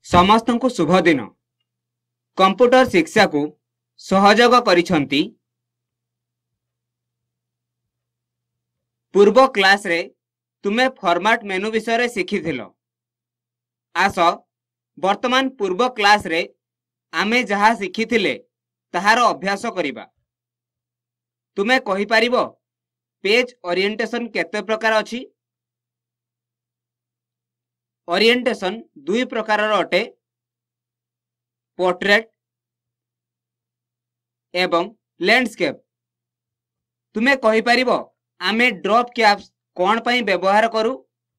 समस्त को शुभ दिन। कंप्यूटर शिक्षा को सहयोग करिसंती। पूर्व क्लास रे तुमे फॉर्मेट मेनू विषय रे शिखिथिलो। आस वर्तमान पूर्व क्लास रे आमे जहा शिखिथिले ताहार अभ्यास करिबा। तुमे कहि परिबो पेज ओरिएंटेशन केते प्रकार अछि? ओरिएंटेशन दुई प्रकार अटे, पोर्ट्रेट एवं लैंडस्केप। तुमे कहि परिबो आमे ड्रॉप कैप्स कोन पई व्यवहार करू?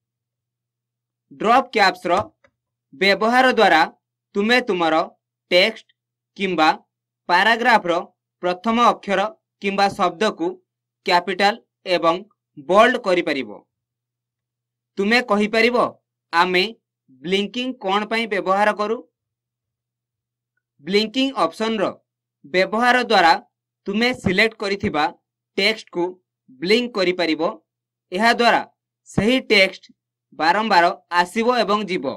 ड्रॉप कैप्स रो व्यवहार द्वारा तुमे तुमरो टेक्स्ट किंबा पैराग्राफ रो प्रथम अक्षर किंबा शब्द को कैपिटल एवं बोल्ड करि परिबो। तुमे कहि परिबो आमे ब्लिंकिंग कोन पई व्यवहार करू? ब्लिंकिंग ऑप्शन रो व्यवहार द्वारा तुमे सिलेक्ट करिथिबा टेक्स्ट को ब्लिंक करि परिबो। एहा द्वारा सही टेक्स्ट बारंबार आसीबो एवं जीवो।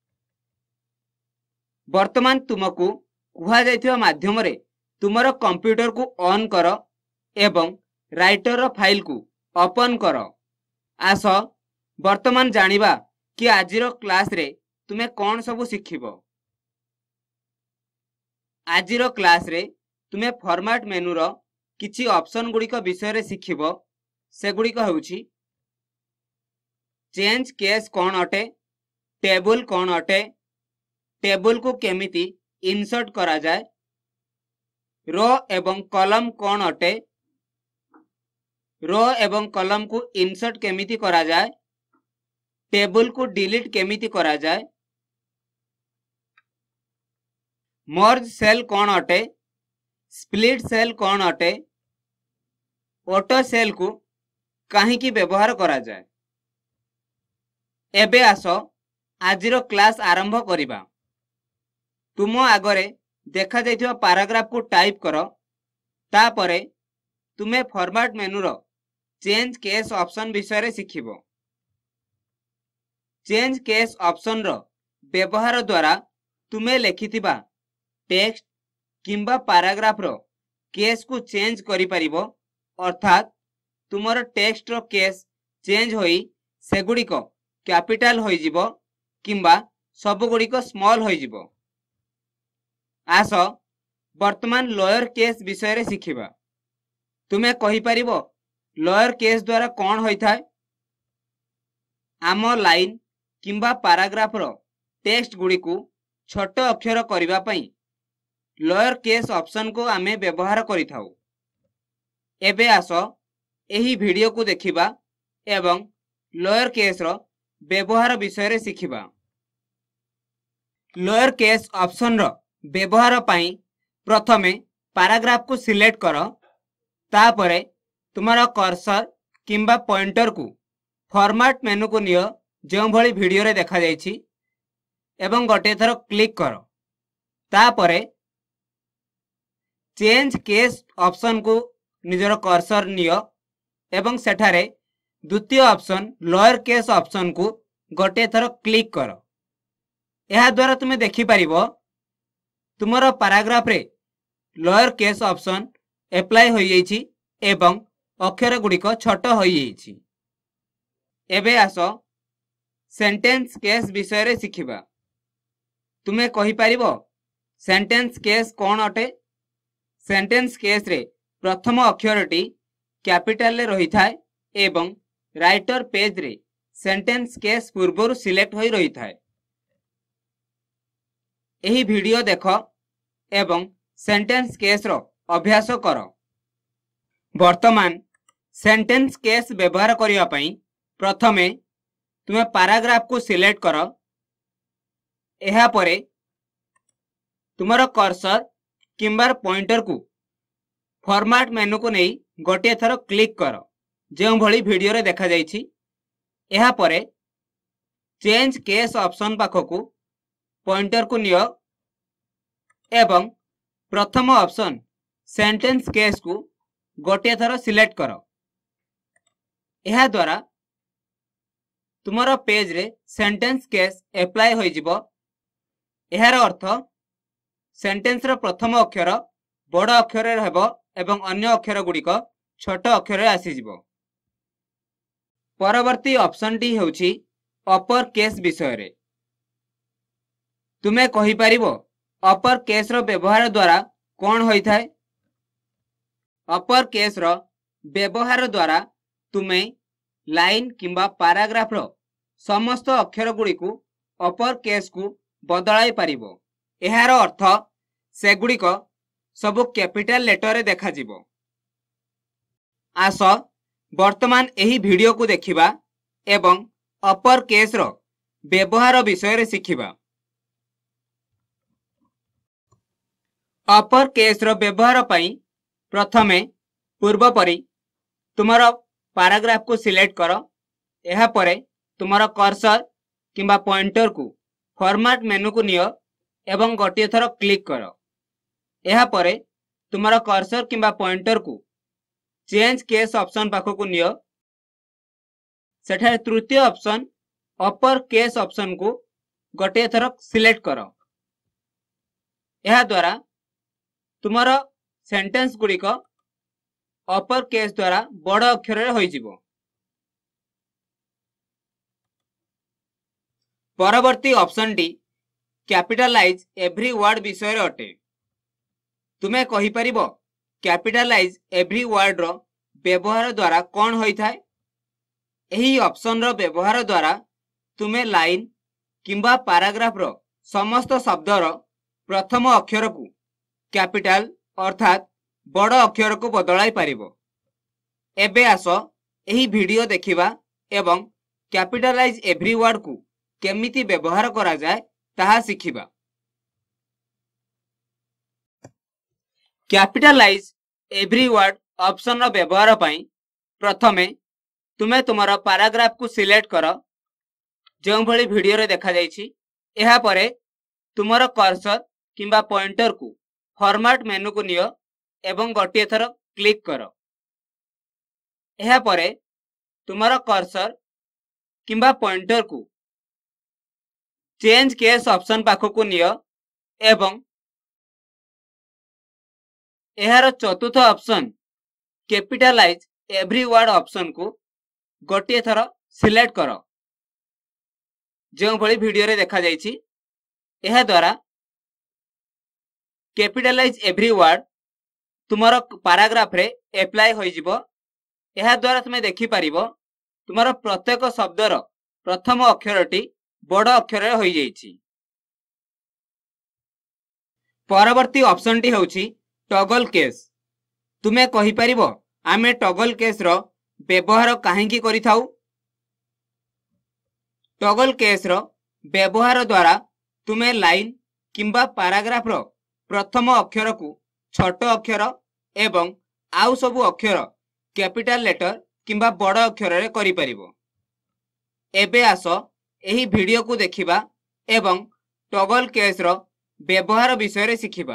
वर्तमान तुमको कुहा जायथिबा माध्यम रे तुमरो कंप्यूटर को ऑन करो एवं राइटर फाइल को ओपन करो। आस वर्तमान जानिबा कि आजिरो क्लास रे तुमे कौन सबु शिखिबो। आजिरो क्लास रे तुमे फॉर्मेट मेनू रो किछि ऑप्शन गुडी को विषय रे शिखिबो। से गुडी को हेउछि चेंज केस कौन अटे, टेबल कौन अटे, टेबल को केमिति इंसर्ट करा जाए, रो एवं कॉलम कौन अटे, रो एवं कॉलम को इंसर्ट केमिति करा जाए, टेबल को डिलीट केमिति करा जाए, मर्ज सेल कौन अटे, स्प्लिट सेल कौन अटे, ऑटो सेल को कहीं की व्यवहार करा जाए। एबे आसो आजिरो क्लास आरंभ करिबा। तुम आगरे देखा जाइथिबा पैराग्राफ को टाइप करो। तापरे तुमे फॉर्मेट मेनू रो चेंज केस ऑप्शन विषय रे शिखिबो। चेंज केस ऑप्शन रो व्यवहार द्वारा तुमे लेखिथिबा टेक्स्ट किंबा पैराग्राफ रो केस को चेंज करि परिबो। अर्थात तुमरो टेक्स्ट रो केस चेंज होई सेगुडी को कैपिटल होई जिवो किंबा सब गुडी को स्मॉल होई जिवो। आस वर्तमान लोअर केस विषय रे शिखिबा। तुमे कहि परिबो लोअर केस द्वारा कौन होई थाए? आमो लाइन किंबा पैराग्राफ रो टेक्स्ट गुडी को छोट अक्षर करिबा पई लोअर केस ऑप्शन को आमे व्यवहार करि थाउ। एबे आसो एही वीडियो को देखिबा एवं लोअर केस रो व्यवहार विषय रे शिखिबा। लोअर केस ऑप्शन रो व्यवहार पई प्रथमे पैराग्राफ को सिलेक्ट करो। तापरे तुम्हारा कर्सर किंबा पॉइंटर को फॉर्मेट मेनू को नियो जो भली वीडियो रे देखा जायछि एवं गोटे थर क्लिक करो। तापरे चेंज केस ऑप्शन को निजर कर्सर नियो एवं सेठारे द्वितीय ऑप्शन लोअर केस ऑप्शन को गोटे थर क्लिक करो। यह द्वारा तुमे देखि परिबो तुमरो पैराग्राफ रे लोअर केस ऑप्शन एप्लाई होई जायछि एवं अक्षर गुडी को छोट होई जायछि। एबे आसो सेंटेंस केस विषय रे शिखिबा। तुमे कहि परिबो सेंटेंस केस कोन अटे? सेंटेंस केस रे प्रथम अक्षरटी कैपिटल रे रही थाए एवं राइटर पेज रे सेंटेंस केस पूर्वरु सिलेक्ट होई रही थाए। एही वीडियो देखो एवं सेंटेंस केस रो अभ्यास करो। वर्तमान सेंटेंस केस व्यवहार करिया पई प्रथमे तुमे पैराग्राफ को सिलेक्ट करो। एहा परे तुमरो कर्सर किंबा पॉइंटर को फॉर्मेट मेनू को नहीं गोटे थर क्लिक करो जो भली वीडियो रे देखा जायछि। एहा परे चेंज केस ऑप्शन पाखकू पॉइंटर को नियो एवं प्रथम ऑप्शन सेंटेंस केस को गोटे थर सिलेक्ट करो। एहा द्वारा तुमरो पेज रे सेंटेंस केस एप्लाई होई जिवो एहार अर्थ सेंटेंस रो प्रथम अक्षर बड़ अक्षर हेबो एवं अन्य अक्षर गुड़िक छोट अक्षर आसीजिवो। परवर्ती ऑप्शन टी हेउछि अपर केस विषय रे। तुमे कहि परिबो अपर केस रो व्यवहार द्वारा कोन होई थाए? अपर केस रो व्यवहार द्वारा तुमे लाइन किंबा पैराग्राफ रो समस्त अक्षर गुड़ी को अपर केस को बदलाई पारिबो। एहार अर्थ सेगुड़िक सबु कैपिटल लेटर रे देखा जिवो। आस वर्तमान एही वीडियो को देखिबा एवं अपर केस रो व्यवहार विषय रे सिखिबा। अपर केस रो व्यवहार पई प्रथमे पूर्व परी तुमरो पैराग्राफ को सिलेक्ट करो। एहा परे तुमरो कर्सर किंबा पॉइंटर को फॉर्मेट मेनू को नियो एवं गोटे थर क्लिक करो। एहा परे तुमरो कर्सर किंबा पॉइंटर को चेंज केस ऑप्शन पाखो को नियो। सेठारे तृतीय ऑप्शन अपर केस ऑप्शन को गोटे थर सिलेक्ट करो। एहा द्वारा तुमरो सेंटेंस गुड़ी को अपर केस द्वारा बड़ अक्षर रे होई जिवो। परवर्ती ऑप्शन टी कैपिटलाइज एवरी वर्ड विषय रे अटे। तुमे कहि परिबो कैपिटलाइज एवरी वर्ड रो व्यवहार द्वारा कोन होई थाए? एही ऑप्शन रो व्यवहार द्वारा तुमे लाइन किंबा पैराग्राफ रो समस्त शब्द रो प्रथम अक्षर को कैपिटल अर्थात बड़ अक्षर को बदलाई पारिबो। एबे आसो एही वीडियो देखिबा एवं कैपिटलाइज एवरी वर्ड को केमिति व्यवहार करा जाए ताहा सिखिबा। कैपिटलाइज एवरी वर्ड ऑप्शन रो व्यवहार पई प्रथमे तुमे तुमरो पैराग्राफ को सिलेक्ट करो जो भली वीडियो रे देखा जायछि। एहा परे तुमरो कर्सर किंबा पॉइंटर को फॉर्मेट मेनू को नियो एवं गोटे थर क्लिक करो। एहा परे तुमरो कर्सर किंबा पॉइंटर को चेंज केस ऑप्शन पाखो को नियो एवं एहार चतुर्थ option capitalize every word option को गोटे थर सिलेक्ट करो जो भली वीडियो रे देखा जायछि। एहा द्वारा कैपिटलाइज एवरी वर्ड तुमरो पैराग्राफ रे अप्लाई होई जिवो। एहा द्वारा तुमे देखि परिबो तुमरो प्रत्येक शब्द रो प्रथम अक्षरटी बड़ अक्षर रे होई जायछि। परवर्ती ऑप्शन टी होउछि टॉगल केस। तुमे कहि परिबो आमे टॉगल केस रो व्यवहार काहेकि करि थाउ? टॉगल केस रो व्यवहार द्वारा तुमे लाइन किंबा पैराग्राफ रो प्रथम अक्षर को छोट अक्षर एवं आउ सबु अक्षर कैपिटल लेटर किंबा बड़ अक्षर रे करि परिबो। एबे आसो एही वीडियो को देखिबा एवं टॉगल केस रो व्यवहार विषय रे सिखिबा।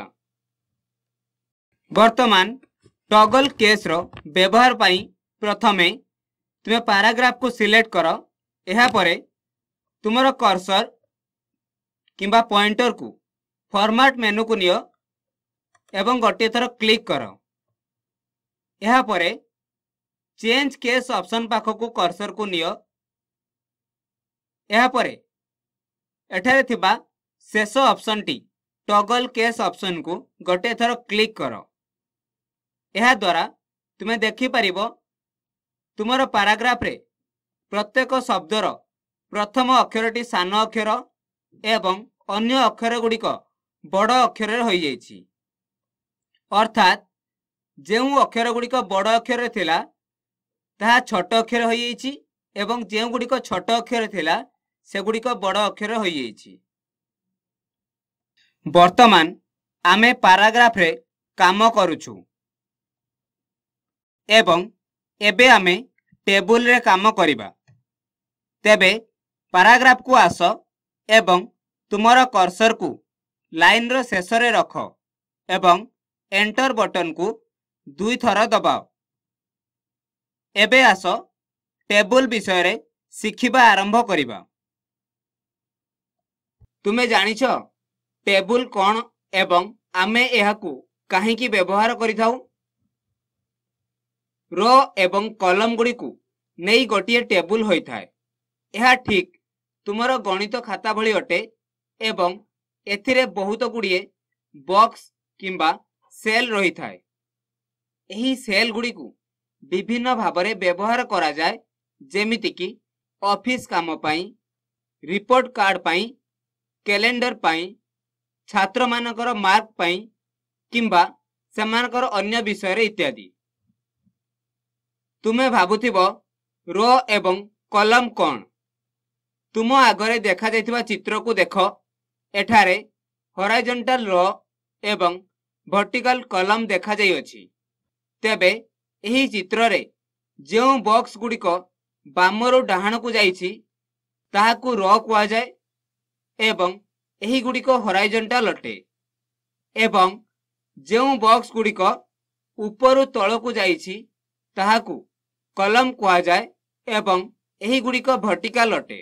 वर्तमान टॉगल केस रो व्यवहार पई प्रथमे तुमे पैराग्राफ को सिलेक्ट करो। एहा परे तुमरो कर्सर किंबा पॉइंटर को फॉर्मेट मेनू को नियो एवं गोटे थर क्लिक करो। एहा परे चेंज केस ऑप्शन पाखो को कर्सर को नियो। एहा परे एठारे थिबा शेष ऑप्शन टी टॉगल केस ऑप्शन को गोटे थर क्लिक करो। एहा द्वारा तुमे देखि परिबो तुमरो पैराग्राफ रे प्रत्येक शब्द रो प्रथम अक्षरटी सान अक्षर एवं अन्य अक्षर गुड़िक बड़ अक्षर रे होई जायछि। अर्थात जेउ अक्षर गुड़िक बड़ अक्षर रे थिला ताहा छोट अक्षर होई जायछि एवं जेउ गुड़िक छोट अक्षर थिला से गुड़िक बड़ अक्षर होई जायछि। वर्तमान आमे पैराग्राफ रे काम करूछु एवं एबे आमे टेबुल रे काम करिबा। तेबे पैराग्राफ को आस एवं तुमरो कर्सर को लाइन रो शेष रे रख एवं एंटर बटन को दुई थर दबाओ। एबे आस टेबुल विषय रे सिखिबा आरंभ करिबा। तुमे जानिछ टेबुल कौन एवं आमे एहाकू काहींकी व्यवहार करिथाउ। रो एवं कलम गुड़ी को नहीं गोटे टेबुल होता है। यह ठीक तुमर गणित खाता भली अटे एवं एथिरे बहुत गुड़िए बॉक्स किंबा सेल रही थाए। यही सेल गुड़ी को विभिन्न भावरे व्यवहार करा जाए, जेमिति कि ऑफिस काम पाई, रिपोर्ट कार्ड पाई, कैलेंडर पाई, छात्र मानकर मार्क पाई किंबा सेमानकर अन्य विषय इत्यादि। तुमे भाबुथिबो रो एवं कलम कौन। तुम आगरे देखा जाइथिबा चित्र को देख। एठारे हॉरिजॉन्टल रो एवं वर्टिकल कलम देखा जाई अछि। तेबे एही चित्र रे जो बॉक्स गुड़िक बामरु डाहाण को जाइछि ताहाकू रो कुआ जाए एवं एही गुड़िक हॉरिजॉन्टल अटे एवं जो बॉक्स गुड़िक उपरु तळ को जाइछि ताहाकू कलम कुआ जाए एवं एही गुड़िक वर्टिकल अटे।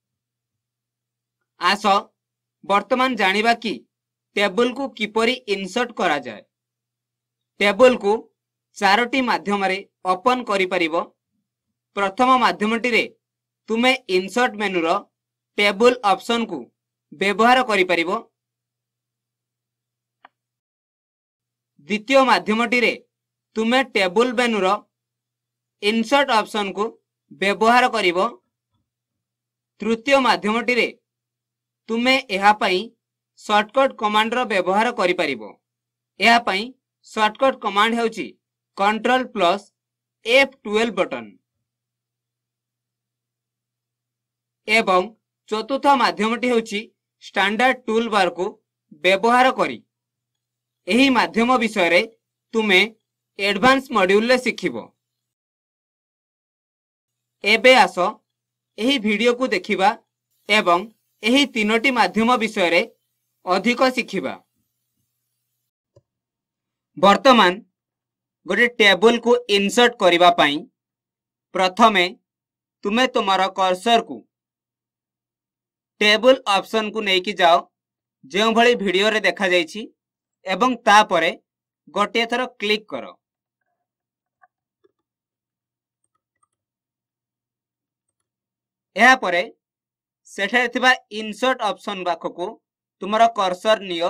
आस वर्तमान जानिबा कि टेबुल को किपरि इंसर्ट करा जाए। टेबुल को चारोटी माध्यम रे ओपन करि परिबो। प्रथम माध्यमटी रे तुमे इंसर्ट मेनू रो टेबुल ऑप्शन को व्यवहार करि परिबो। द्वितीय माध्यमटी रे तुमे टेबुल मेनू रो इंसर्ट ऑप्शन को व्यवहार करिबो। तृतीय माध्यमटी रे तुमे एहा पई शॉर्टकट कमांड रो व्यवहार करि परिबो। एहा पई शॉर्टकट कमांड हेउची कंट्रोल प्लस F12 बटन। एवं चतुर्थ माध्यमटी हेउची स्टैंडर्ड टूल बार को व्यवहार करी एही माध्यम विषय रे तुमे एडवांस मॉड्यूल ले सिखिबो। एबे आसो एही वीडियो को देखिबा एवं एही तीनोटी माध्यम विषय रे अधिक शिखिबा। वर्तमान गोटे टेबुल को इंसर्ट करिबा पई प्रथमे तुमे तुमर कर्सर को टेबुल ऑप्शन को नेकी जाओ जो भली वीडियो रे देखा जाइछि एवं तापरे गोटे थर क्लिक करो। एहा परे सेठे थिबा इंसर्ट ऑप्शन पाखकू तुमर कर्सर नियो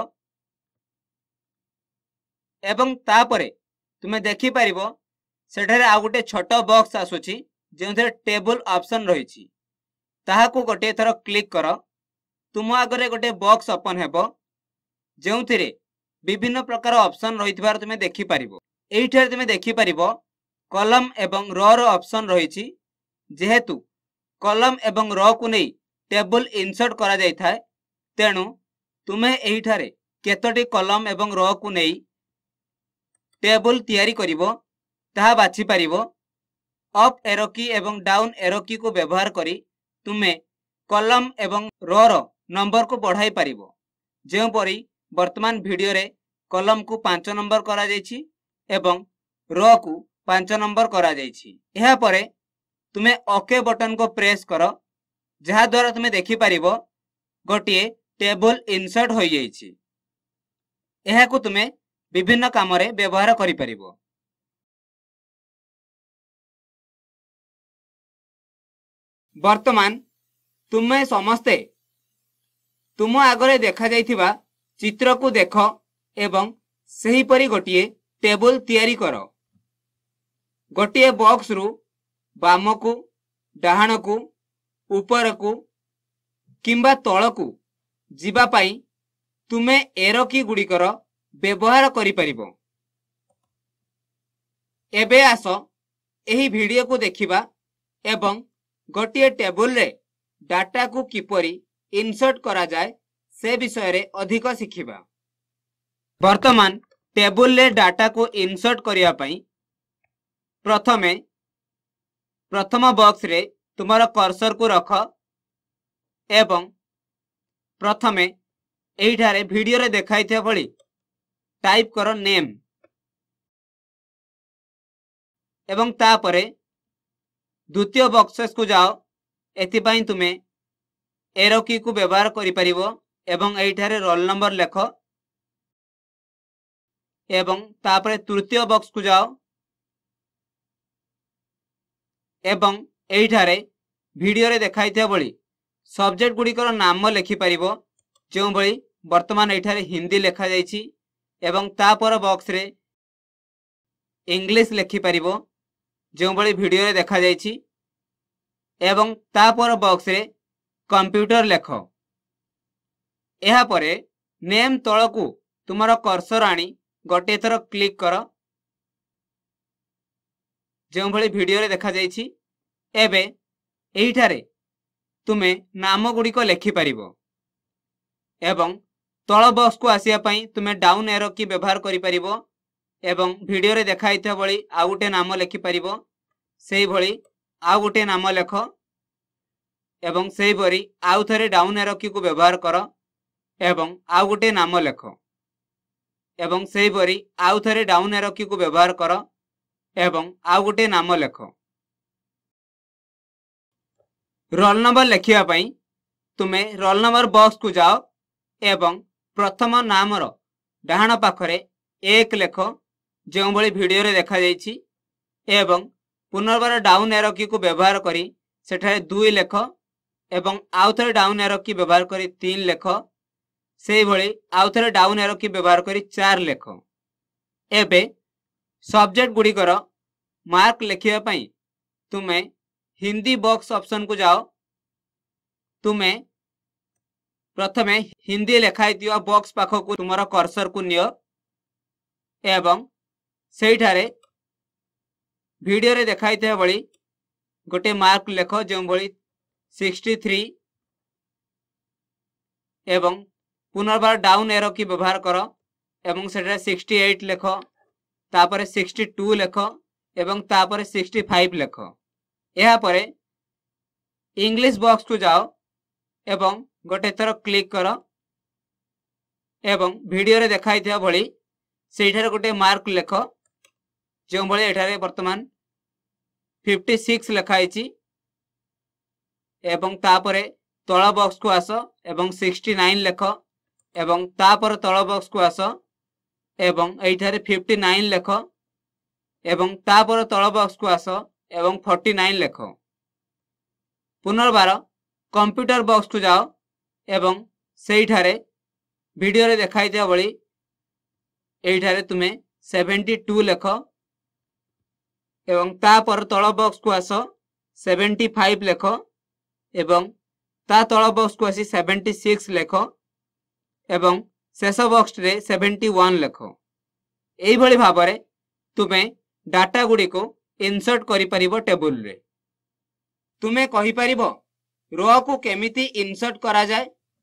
एवं तापरे तुमे देखि परिबो सेठे आ गोटे छोट बॉक्स आसुछि जेउथे टेबुल ऑप्शन रहिछि। ताहाकू गोटे थर क्लिक करो। तुम आगरे गोटे बॉक्स ओपन हेबो जेउथिरे विभिन्न प्रकार ऑप्शन रहितबार तुमे देखि परिबो। एइठारे तुमे देखि परिबो कॉलम एवं रो रो ऑप्शन रहिछि। जेहेतु कॉलम एवं रो को नै टेबुल इंसर्ट करा जाय थाए तेणु तुमे एइठारे केतोटी कॉलम एवं रो को नै टेबुल तैयारी करिवो ताहा बाछि परिवो। अप एरो की एवं डाउन एरो की को व्यवहार करी तुमे कॉलम एवं रो रो नंबर को बढ़ाई परिवो। जेउ परी वर्तमान वीडियो रे कॉलम को 5 नंबर करा जायछि एवं रो को 5 नंबर करा जायछि। एहा परे तुमे ओके बटन को प्रेस करो जहा द्वारा तुमे देखि परिवो गोटिए टेबुल इंसर्ट होई जायछि। एहा को तुमे विभिन्न काम रे व्यवहार करि परिवो। वर्तमान तुमे समस्ते तुम आगरे देखा जाइथिबा चित्र को देख एवं सही परी गोटिए टेबुल तैयारी करो। गोटिए बॉक्स रु बाम को डाहाण को ऊपर को किंबा तल को जीवा पाई तुमे एरो की गुड़िकर व्यवहार करि परिबो। एबे आसो एही वीडियो को देखिबा एवं गोटिए टेबुल रे डाटा को किपरि इंसर्ट करा जाए से विषय रे अधिक शिखिबा। वर्तमान टेबुल रे डाटा को इंसर्ट करिया पई प्रथमे प्रथम बॉक्स रे तुमर कर्सर को रख एवं प्रथमे एइठारे वीडियो रे देखाइथिया भली टाइप करो नेम एवं तापरे द्वितीय बॉक्सेस को जाओ। एथिपाई तुमे एरो की को व्यवहार करि परिबो एवं एठारे रोल नंबर लेख एवं तापरे तृतीय बॉक्स को जाओ एवं एठारे वीडियो रे देखाई थिया बळी सब्जेक्ट गुड़िकर नाम लिखि परिबो जो बळी वर्तमान एठारे हिंदी लिखा जायछि एवं तापर बॉक्स रे इंग्लिश लिखि परिबो जो बळी वीडियो रे देखा जायछि एवं तापर बॉक्स रे कंप्यूटर लेख एहा परे नेम तळकू तुमर कर्सर आनी गोटे थर क्लिक कर जो भली वीडियो रे देखा जायछि एबे एहिठारे तुमे नाम गुड़िक लिखि परिबो एवं तळ बॉक्स को आसिया पई तुमे डाउन एरो की व्यवहार करि परिबो एवं वीडियो रे देखाइथा बळी आ गुटे नाम लिखि परिबो सेही भली आ गुटे नाम लेख एवं सेही बरी आउ थरे डाउन एरो की को व्यवहार कर एवं आ गुटे नाम लेख एवं सेही बरी आउ थरे डाउन एरो की को व्यवहार कर एवं आ गुटे नाम लेख रोल नंबर लिखिया पई तुमे रोल नंबर बॉक्स को जाओ एवं प्रथम नामर डाहाण पाखरे 1 लेख जो भली वीडियो रे देखा जायछि एवं पुनर्बार डाउन एरो की को व्यवहार करी सेठारे 2 लेख एवं आउ थरे डाउन एरो की व्यवहार करी 3 लेख सेही भली आउ थरे डाउन एरो की व्यवहार करी 4 लेख एबे सब्जेक्ट गुड़िकर मार्क लिखिया पई तुमे हिंदी बॉक्स ऑप्शन को जाओ तुमे प्रथमे हिंदी लिखाई दियो बॉक्स पाखो को तुमरा कर्सर को नियो एवं सेठारे वीडियो रे देखाई थे बळी गोटे मार्क लेख जो बळी 63 एवं पुनर्बार डाउन एरो की व्यवहार करो एवं सेठारे 68 लेख तापरे 62 लेख एवं तापरे 65 लेख एहा परे इंग्लिश बॉक्स को जाओ एवं गोटे थर क्लिक कर एवं वीडियो रे देखाई थिया भली सेठारे गोटे मार्क लेख जो भली एठारे वर्तमान 56 लिखाई एवं तापरे तळ बॉक्स को आस एवं 69 लेख एवं तापर तळ बॉक्स को आस एवं एठारे 59 लेख एवं तापर तळ बॉक्स को आस एवं 49 लेख पुनर्बार कंप्यूटर बॉक्स को जाओ एवं सेठारे वीडियो रे देखाई दिया बळी एठारे तुमे 72 लेख एवं तापर तळ बॉक्स को आस 75 लेख एवं ता तळ बॉक्स को आसी 76 लेख एवं शेष बॉक्स रे 71 लेख एई भली भाबरे तुमे डाटा गुडी को इंसर्ट करि परिबो टेबल रे तुमे कहि परिबो रो को केमिति इंसर्ट करा जाय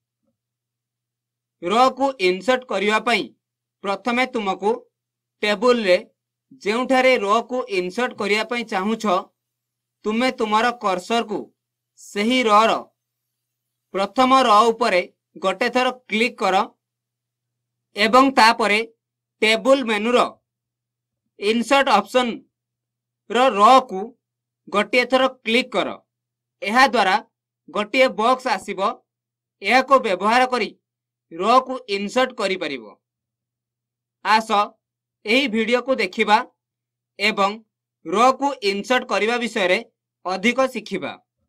रो को इंसर्ट करिवा पई प्रथमे तुमको टेबल रे जेउठारे रो को इंसर्ट करिया पई चाहू छ तुमे तुमार कर्सर को सही रो रो प्रथम रो उपरे गोटे थर क्लिक कर एवं तापरे टेबल मेनू रो इंसर्ट ऑप्शन रो को गोटे थर क्लिक कर एहा द्वारा गोटे बॉक्स आसीबो एहा को व्यवहार करी रो को इंसर्ट करि परिबो आस एही वीडियो को देखिबा एवं रो को इंसर्ट करिबा विषय रे अधिक शिखिबा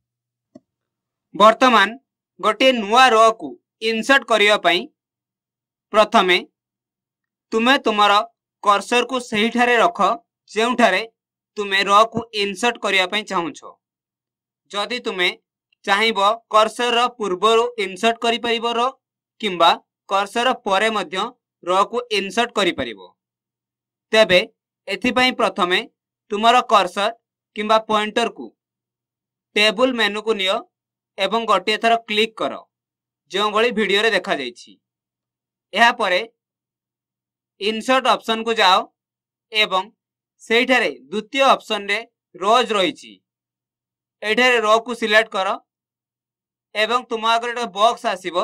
वर्तमान गोटे नुआ रो को इंसर्ट करिया पई प्रथमे तुमे तुमर कर्सर को सही ठारे रख जेउठारे तुमे रो को इंसर्ट करिया पई चाहू छ जदि तुमे चाहिबो कर्सर रो पूर्वरु इंसर्ट करि परिबो रो किंबा कर्सर परे मध्य रो को इंसर्ट करि परिबो तेबे एथि पई प्रथमे तुमर कर्सर किंबा पॉइंटर को टेबल मेनू को नियो एवं गोटे थर क्लिक करो जो भली वीडियो रे देखा जायछि एहा परे इंसर्ट ऑप्शन को जाओ एवं सेठारे द्वितीय ऑप्शन रे रोज रहिछि एठारे रो को सिलेक्ट करो एवं तुम आगे एक बॉक्स आसीबो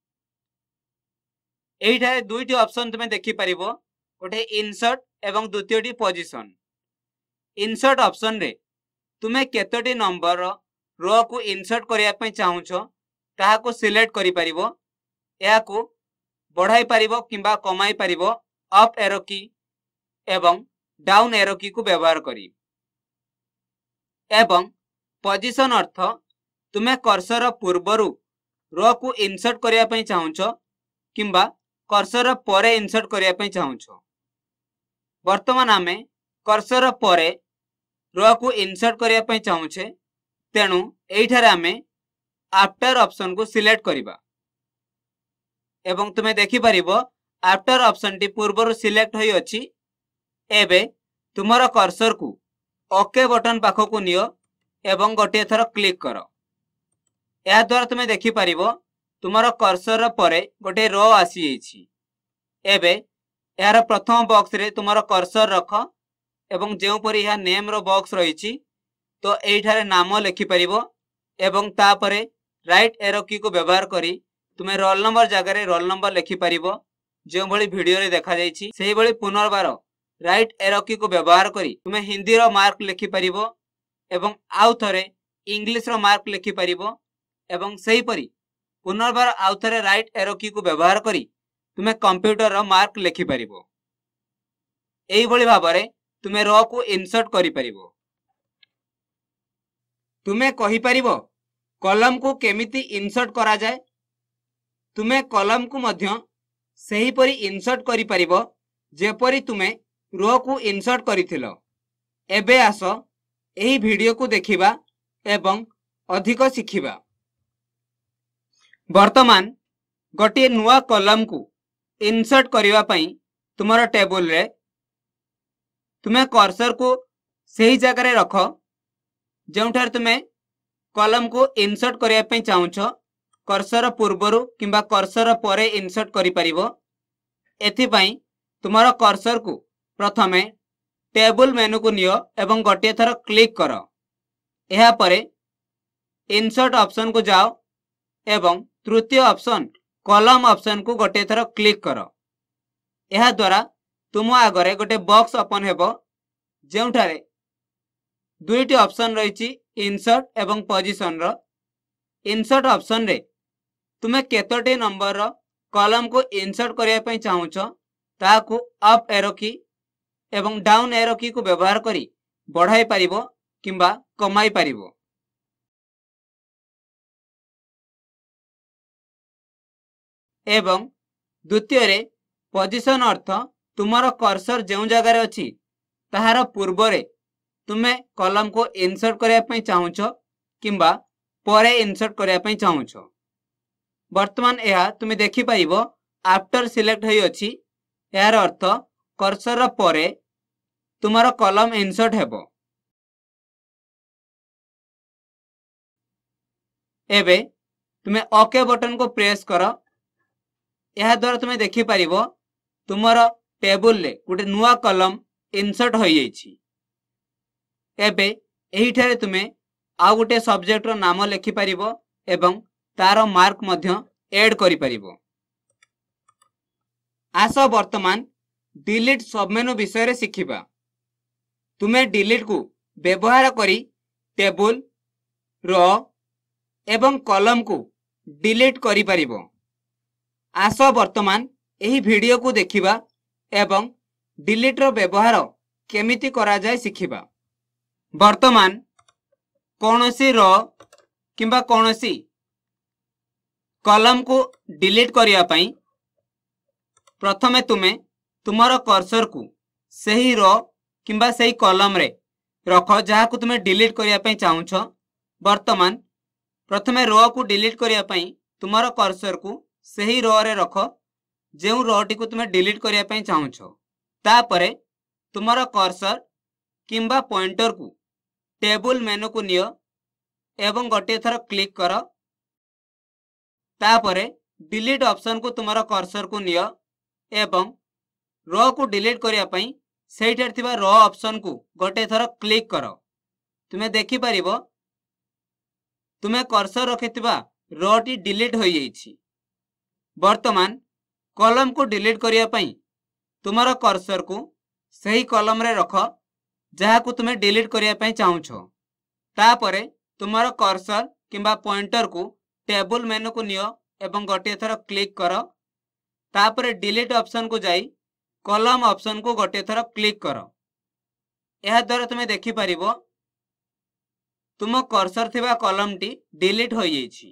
एठारे दुईटी ऑप्शन तुमे देखि परिबो गोटे इंसर्ट एवं द्वितीयटी पोजीशन इंसर्ट ऑप्शन रे तुमे केतोटी नंबर रो को इंसर्ट करिया पई चाहू छ ताहा को सिलेक्ट करि परिबो या को बढ़ाई पारिबो किंबा कमाई पारिबो अप एरो की एवं डाउन एरो की को व्यवहार करी। एवं पोजीशन अर्थ तुमे कर्सर पूर्वरु रो को इंसर्ट करिया पई चाहुचो किंबा कर्सर परे इंसर्ट करिया पई चाहुचो। वर्तमान आमे कर्सर परे रो को इंसर्ट करिया पई चाहुचे, तेनु एइठारे आमे आफ्टर ऑप्शन को सिलेक्ट करिबा एवं तुमे देखि परिबो आफ्टर ऑप्शन टी पूर्वरु सिलेक्ट होई अछि। एबे तुमरो कर्सर को ओके बटन पाखो को नियो एवं गोटे थर क्लिक करो। या द्वारा तुमे देखि परिबो तुमरो कर्सर परे गोटे रो आसी एछि। एबे यार प्रथम बॉक्स रे तुमरो कर्सर रख एवं जेउ परि या नेम रो बॉक्स रहिछि तो एइठारे नाम लिखि परिबो एवं तापरे राइट एरो की को व्यवहार करी तुमे रोल नंबर जगह रोल नंबर लिखि परिबो। जो भली वीडियो रे देखा जाइछि सेही भली पुनर्बार राइट एरो की को व्यवहार करी तुमे हिंदी रो मार्क लिखि परिबो एवं आउ थरे इंग्लिश रो मार्क लिखि परिबो एवं सेही परी पुनर्बार आउ थरे राइट एरो की को व्यवहार करी तुमे कंप्यूटर रो मार्क लिखि परिबो। एही भली भाबरे तुमे रो को इंसर्ट करि परिबो। तुमे कहि परिबो कॉलम को केमिति इंसर्ट करा जाए। तुमे कॉलम को मध्य सही परी इंसर्ट करि परिबो जेपरी तुमे रो को इंसर्ट करिथिलो। एबे आसो एही वीडियो को देखिबा एवं अधिक शिखिबा। वर्तमान गोटे नुआ कॉलम को इंसर्ट करिवा पई तुमरो टेबल रे तुमे कर्सर को सही जगह रे रखो जेउठार तुमे कॉलम को इंसर्ट करिया पई चाहुचो। कर्सर पूर्वरु किंबा कर्सर परे इंसर्ट करि परिबो। एथि पई तुमरो कर्सर को प्रथमे टेबल मेनू को नियो एवं गोटे थर क्लिक करो। एहा परे इंसर्ट ऑप्शन को जाओ एवं तृतीय ऑप्शन कॉलम ऑप्शन को गोटे थर क्लिक करो। एहा द्वारा तुम आगरे गोटे बॉक्स ओपन हेबो जेउठारे दुईटी ऑप्शन रहिछि इंसर्ट एवं पोजीशन रो। इंसर्ट ऑप्शन रे तुमे केतोटी नंबर रो कॉलम को इंसर्ट करिया पई चाहुचो ताकू अप एरो की एवं डाउन एरो की को व्यवहार करी बढ़ाई पारिबो किंबा कमाई पारिबो। एवं द्वितीय रे पोजीशन अर्थ तुमरो कर्सर जेउ जगह रे अछि ताहार पूर्व रे तुमे कॉलम को इंसर्ट करिया पई चाहुचो किंबा परे इंसर्ट करिया पई चाहुचो। वर्तमान एहा तुमे देखि पाइबो आफ्टर सिलेक्ट होई अछि। यार अर्थ कर्सर परे तुमरो कॉलम इंसर्ट हेबो। एबे तुमे ओके बटन को प्रेस करो। एहा द्वारा तुमे देखि पारिबो तुमरो टेबल ले गोटे नुआ कॉलम इंसर्ट होई अछि। एबे एही ठारे तुमे आउ गोटे सब्जेक्ट रो नाम लिखि परिबो एवं तारो मार्क मध्य ऐड करि परिबो। आसो वर्तमान डिलीट सब मेनू विषय रे शिखिबा। तुमे डिलीट को व्यवहार करी टेबल रो एवं कॉलम को डिलीट करि परिबो। आसो वर्तमान एही वीडियो को देखिबा एवं डिलीट रो व्यवहार केमिति करा जाय शिखिबा। वर्तमान कौनसी रो किंबा कौनसी कॉलम को डिलीट करिया पई प्रथमे तुमे तुमरो कर्सर को सही रो किंबा सही कॉलम रे रखो जहा को तुमे डिलीट करिया पई चाहुछो। वर्तमान प्रथमे रो को डिलीट करिया पई तुमरो कर्सर को सही रो रे रखो जेउ रो टी को तुमे डिलीट करिया पई चाहुछो। तापरे तुमरो कर्सर किंबा पॉइंटर को टेबल मेनू को नियो एवं गोटे थर क्लिक करो। तापरे डिलीट ऑप्शन को तुमरो कर्सर को नियो एवं रो को डिलीट करिया पई सेइठार थिबा रो ऑप्शन को गोटे थर क्लिक करो। तुमे देखि परिबो तुमे कर्सर रखिथिबा रो टी डिलीट होई जाईछि। वर्तमान कॉलम को डिलीट करिया पई तुमरो कर्सर को सही कॉलम रे रखो जहा को तुमे डिलीट करिया पई चाहुछो। तापरे तुमरो कर्सर किंबा पॉइंटर को टेबल मेनू को नियो एवं गोटे थर क्लिक कर तापर डिलीट ऑप्शन को जाई कॉलम ऑप्शन को गोटे थर क्लिक कर यह द्वारा तुम्हें देखि परिबो तुम कर्सर थिबा कॉलम टी डिलीट हो जाइछि।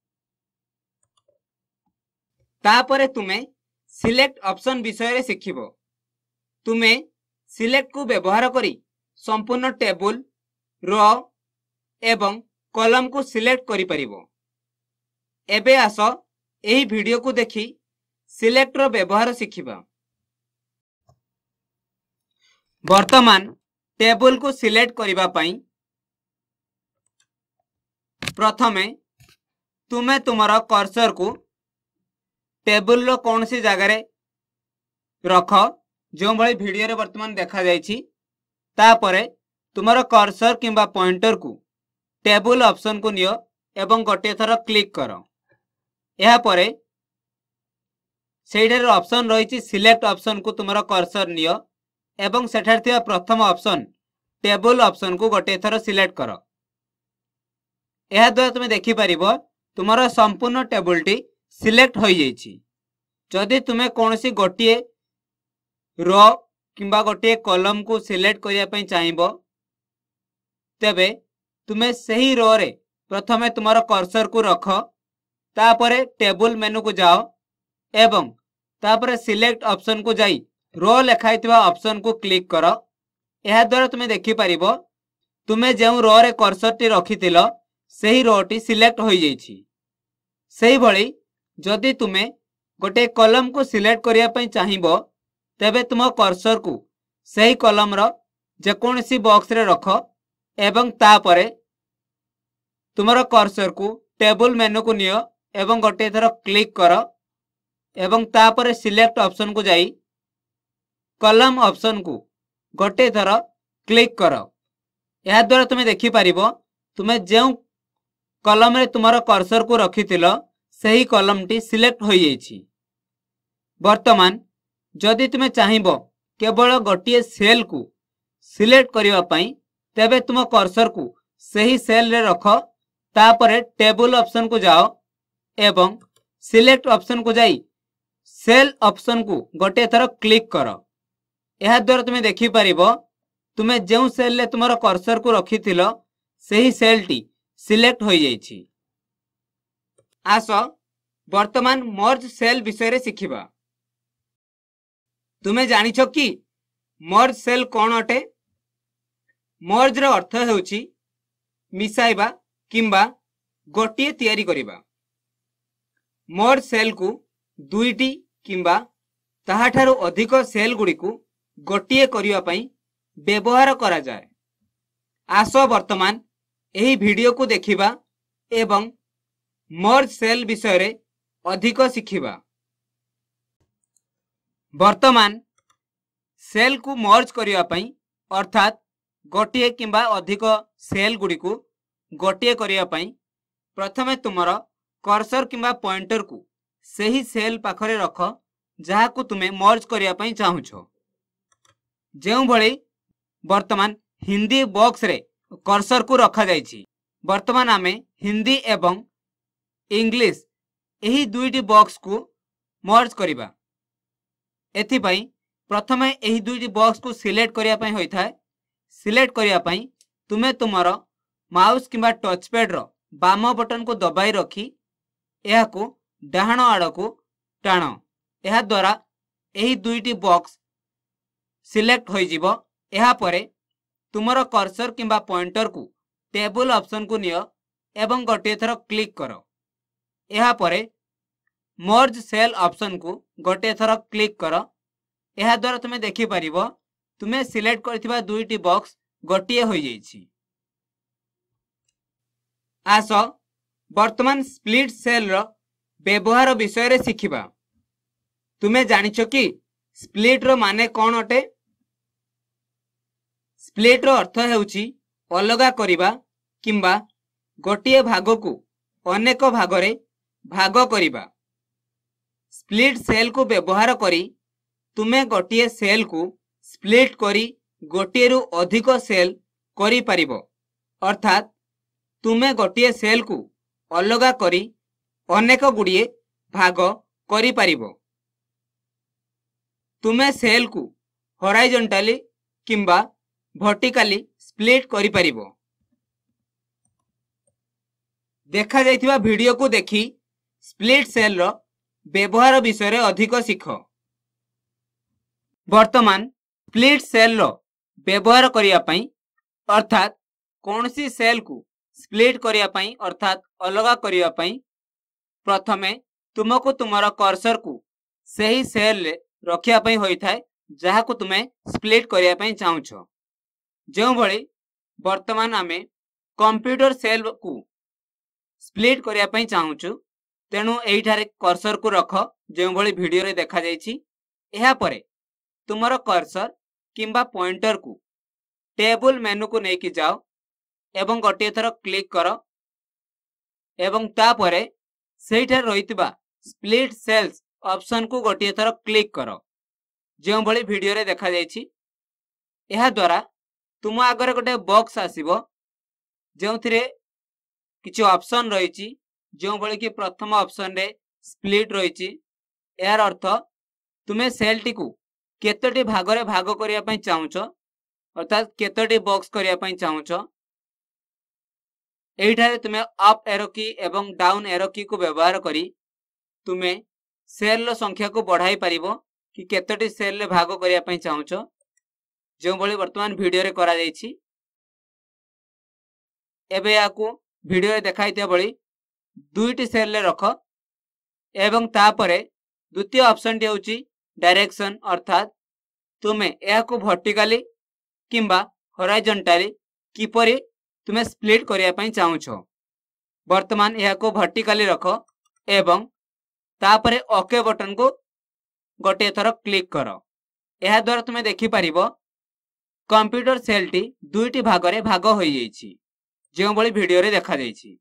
तापरे तुमे सिलेक्ट ऑप्शन विषय रे शिखिबो। तुमे सिलेक्ट को व्यवहार करी संपूर्ण टेबल रो एवं कॉलम को सिलेक्ट करि परिबो। एबे आस एही वीडियो को देखि सिलेक्ट रो व्यवहार शिखिबा। वर्तमान टेबल को सिलेक्ट करिबा पई प्रथमे तुमे तुमर कर्सर को टेबल रो कौन सी जगह रे रख जो भली वीडियो रे वर्तमान देखा जाइछि तापरे तुमर कर्सर किंबा पॉइंटर को टेबल ऑप्शन को नियो एवं गोटे थर क्लिक कर यह परे सेठार ऑप्शन रही सिलेक्ट ऑप्शन को तुमर कर्सर नियो एवं सेठार थिबा प्रथम ऑप्शन टेबल ऑप्शन को गोटे थर सिलेक्ट कर यह द्वारा तुम देखि परिबो तुमर संपूर्ण टेबल टी सिलेक्ट हो जाइछि। जदि तुमे कोनोसी गोटिए रो किंबा गोटिए कॉलम को सिलेक्ट करिया पई चाहिबो तेबे तुमे सही रो रे प्रथमे तुमर कर्सर को रख तापरे टेबल मेनू को जाओ एवं तापरे सिलेक्ट ऑप्शन को जाई रो लेखाइथिबा ऑप्शन को क्लिक कर यह द्वारा तुमे देखि परिबो तुमे जेउ रो रे कर्सर टी रखिथिलो सही रो टी सिलेक्ट हो जाइछि। सही भली जदि तुमे गोटे कॉलम को सिलेक्ट करिया पई चाहिबो तेबे तुम कर्सर को सही कॉलम रो जेकोनसी बॉक्स रे रख एवं तापरे तुमर कर्सर को टेबल मेनू को नियो एवं गोटे थर क्लिक कर एवं तापरे सिलेक्ट ऑप्शन को जाई कॉलम ऑप्शन को गोटे थर क्लिक कर यह द्वारा तुम देखि परिबो तुमे जेउ कॉलम रे तुमर कर्सर को रखिथिलो सही कॉलम टी सिलेक्ट हो जाइछि। वर्तमान जदि तुमे चाहिबो केवल गोटिए सेल को सिलेक्ट करिवा पई तेबे तुम कर्सर को सही सेल रे रख तापरे टेबल ऑप्शन को जाओ एवं सिलेक्ट ऑप्शन को जाई सेल ऑप्शन को गोटे थर क्लिक कर यह द्वारा तुमे देखि परिबो तुमे जेउ सेल रे तुमर कर्सर को रखिथिलो सही सेल टी सिलेक्ट हो जाइछि। आस वर्तमान मर्ज सेल विषय रे शिखिबा। तुमे जानिछो कि मर्ज सेल कौन अटे? मर्ज रो अर्थ हेउछि मिसाइबा किंबा गोटिए तयारी करिबा। मर्ज सेल को दुईटी किंबा ताहाठारु अधिक सेल गुडी को गोटिए करिवा पई व्यवहार करा जाय। आस वर्तमान एही वीडियो को देखिबा एवं मर्ज सेल विषय रे अधिक शिखिबा। वर्तमान सेल को मर्ज करिवा पई अर्थात गोटिए किंबा अधिक सेल गुडी को गोटिए करिवा पई प्रथमे तुमर कर्सर किंबा पॉइंटर को सही सेल पाखरे रख जहा को तुमे मर्ज करिवा पई चाहुछो। जेउ भली वर्तमान हिंदी बॉक्स रे कर्सर को रखा जाइछि वर्तमान आमे हिंदी एवं इंग्लिश एही दुईटी बॉक्स को मर्ज करिबा। एथि पई प्रथमे एही दुईटी बॉक्स को सिलेक्ट करिया पई होई थाए। सिलेक्ट करिया पई तुमे तुमर माउस किंबा टच पैड रो बाम बटन को दबाई रखी एहा को डाहाण आड़ को टाण एहा द्वारा एही दुईटी बॉक्स सिलेक्ट होई जिवो। एहा परे तुमर कर्सर किंबा पॉइंटर को टेबल ऑप्शन को नियो एवं गोटे थर क्लिक कर एहा परे मर्ज सेल ऑप्शन को गोटे थर क्लिक कर एहा द्वारा तुमे देखि परिबो तुमे सिलेक्ट करथिबा दुईटी बॉक्स गोटिए होई जाइछि। आस वर्तमान स्प्लिट सेल रो व्यवहार विषय रे शिखिबा। तुमे जानिछो कि स्प्लिट रो माने कोन अटे? स्प्लिट रो अर्थ हेउछि अलगा करिबा किंबा गोटिए भाग को अनेक भागरे भाग करिबा। स्प्लिट सेल को व्यवहार करी तुमे गोटिए सेल को स्प्लिट करी गोटिए रु अधिक सेल करि परिबो। अर्थात तुमे गोटिए सेल को अलगा करी अनेक गुड़िए भाग करि परिबो। तुमे सेल को हॉरिजॉन्टली किंबा वर्टिकली स्प्लिट करि परिबो। देखा जाइथिबा वीडियो को देखि स्प्लिट सेल रो व्यवहार विषय रे अधिक सिख। वर्तमान स्प्लिट सेल रो व्यवहार करिया पई अर्थात कौनसी सेल को स्प्लिट करिया पई अर्थात अलगा करिया पई प्रथमे तुमको तुमर कर्सर को सही सेल रे रखिया पई होई थाए जहा को तुमे स्प्लिट करिया पई चाहूछो। जो भली वर्तमान आमे कंप्यूटर सेल को स्प्लिट करिया पई चाहूछु तेणु एइठारे कर्सर को रख जो भली वीडियो रे देखा जाइछि। एहा परे तुमर कर्सर किंबा पॉइंटर को टेबल मेनू को नेकी जाओ एवं गोटे थर क्लिक करो एवं तापरे सेठा रहितबा स्प्लिट सेल्स ऑप्शन को गोटे थर क्लिक करो जो भली वीडियो रे देखा जाइछि। एहा द्वारा तुम आगरे गोटे बॉक्स आसीबो जोंथिरे किछि ऑप्शन रहिछि जो भली कि प्रथम ऑप्शन रे स्प्लिट रहिछि। यार अर्थ तुमे सेल टी को केतोटी भाग रे भाग करिया पई चाहूछो अर्थात केतोटी बॉक्स करिया पई चाहूछो। एइठारे तुमे अप एरो की एवं डाउन एरो की को व्यवहार करी तुमे सेल रो संख्या को बढ़ाई परिबो कि केतोटी सेल रे भाग करिया पई चाहूछो जो भली वर्तमान वीडियो रे करा जाइछि। एबे याकू वीडियो रे देखाइते भली दुईटी सेल रे रख एवं तापरे द्वितीय ऑप्शन टी होची डायरेक्शन अर्थात तुमे याकू वर्टिकली किंबा हॉरिजॉन्टली किपरि तुमे स्प्लिट करिया पई चाहूछो। वर्तमान याकू वर्टिकली रख एवं तापरे ओके बटन को गोटे थर क्लिक करो। एहा द्वारा तुमे देखि परिबो कंप्यूटर सेल टी दुईटी भाग रे भाग होई जाइछि जो भली वीडियो रे देखा जाइछि।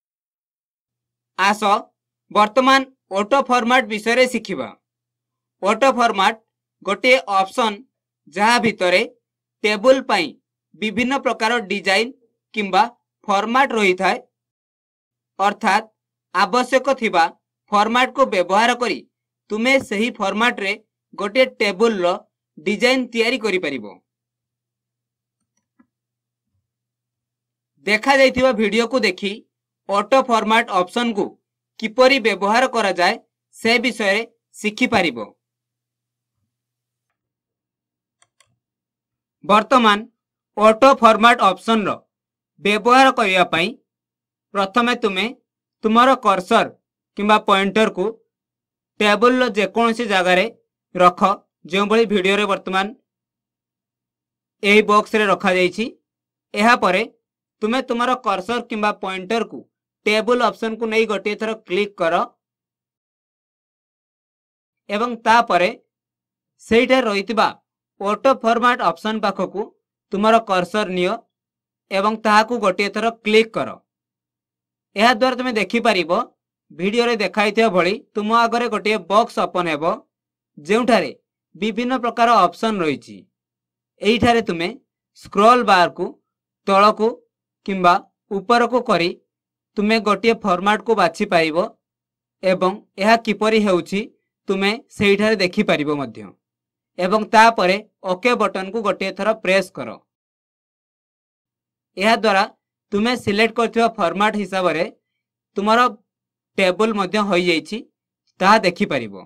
आस वर्तमान ऑटो फॉर्मेट विषय रे सिखिबा। ऑटो फॉर्मेट गोटे ऑप्शन जहा भितरे टेबल पई विभिन्न प्रकार डिजाइन किंबा फॉर्मेट रही थाए अर्थात आवश्यक थिबा फॉर्मेट को व्यवहार करी तुमे सही फॉर्मेट रे गोटे टेबल रो डिजाइन तैयारी करि परिबो। देखा जाइथिबा वीडियो को देखी ऑटो फॉर्मेट ऑप्शन को किपरि व्यवहार करा जाए से विषय रे सिखि परिबो। वर्तमान ऑटो फॉर्मेट ऑप्शन रो व्यवहार करिया पई प्रथमे तुमे तुमर कर्सर किंबा पॉइंटर को टेबल रो जेकोसी जगह रे रख जो भली वीडियो रे वर्तमान एही बॉक्स रे रखा जाइछि। एहा परे तुमे तुमर कर्सर किंबा पॉइंटर को टेबल ऑप्शन को नहीं गोटे थर क्लिक करो एवं ता परे सेठा रहितबा ऑटो फॉर्मेट ऑप्शन पाखकू तुमर कर्सर नियो एवं ताहाकू गोटे थर क्लिक करो। एहा द्वारा तुमे देखि परिबो वीडियो रे देखाइथिया भली तुम आगरे गोटे बॉक्स ओपन हेबो जेउठारे विभिन्न प्रकार ऑप्शन रहिछि। एइठारे तुमे स्क्रॉल बार को तळकू किंबा ऊपर को करी तुमे गोटे फॉर्मेट को बाछि पाइबो एवं एहा किपरि हेउछि तुमे सेइठारे देखि परिबो मध्य एवं ता परे ओके बटन को गोटे थर प्रेस करो। एहा द्वारा तुमे सिलेक्ट करथिबा फॉर्मेट हिसाब रे तुमरो टेबल मध्य होई जाइछि ता देखि परिबो।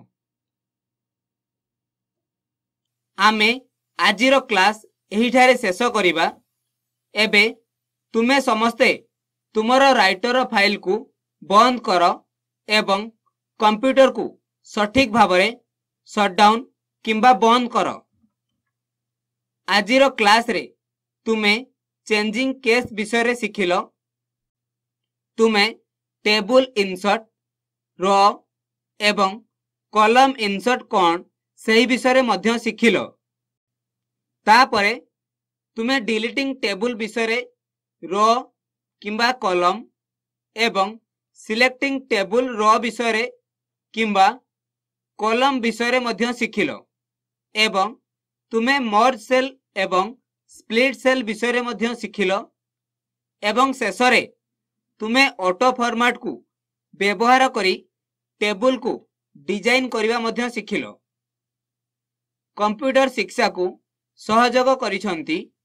आमे आजिरो क्लास एहिठारे शेष करिबा। एबे तुमे समस्ते तुमरो राइटर फाइल को बंद कर एवं कंप्यूटर को सठिक भाव में शटडाउन किंबा बंद कर। आजिरो क्लास रे तुमे चेंजिंग केस विषय रे सिखिलो। तुमे टेबल इंसर्ट रो एवं कॉलम इंसर्ट कौन सही विषय रे मध्य सिखिलो। तापरे तुमे डिलीटिंग टेबल विषय रे रो किंबा कॉलम एवं सिलेक्टिंग टेबल रो विषय रे किंबा कॉलम विषय रे मध्य सिखिलो एवं तुमे मर्ज सेल एवं स्प्लिट सेल विषय रे मध्य सिखिलो एवं शेष रे तुमे ऑटो फॉर्मेट को व्यवहार करी टेबुल को डिजाइन करिवा मध्य शिखिलो। कंप्यूटर शिक्षा को सहयोग करिसंती